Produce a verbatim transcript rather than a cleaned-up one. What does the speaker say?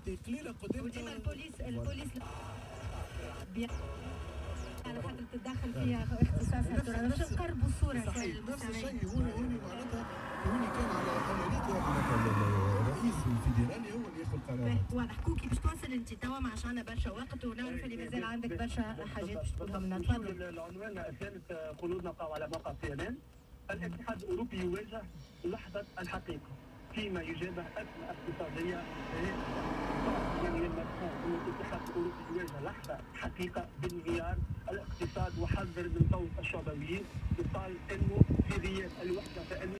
قليله قدام وديما البوليس البوليس على خاطر تتدخل فيها اختصاصها التراب باش نقربوا الصوره شويه نفس الشيء هوني هوني معناتها هوني كان على امريكا الرئيس الفيدرالي هو اللي ياخذ قرار. واضح كوكي باش توصل انت توا ما عادش عندنا برشا وقت ونعرف اللي مازال عندك برشا حاجات باش تقولها لنا. تفضل. العنوان الثالث خلودنا نبقاو على موقع سي ان ان. الاتحاد الاوروبي يواجه لحظه الحقيقه فيما يجابه ازمه اقتصاديه. يعني لما تكون الاتحاد الاوروبي يواجه لحظه حقيقه بانهيار الاقتصاد وحذر من صوت الشعبويين، يقال انه في غياب الوحده فان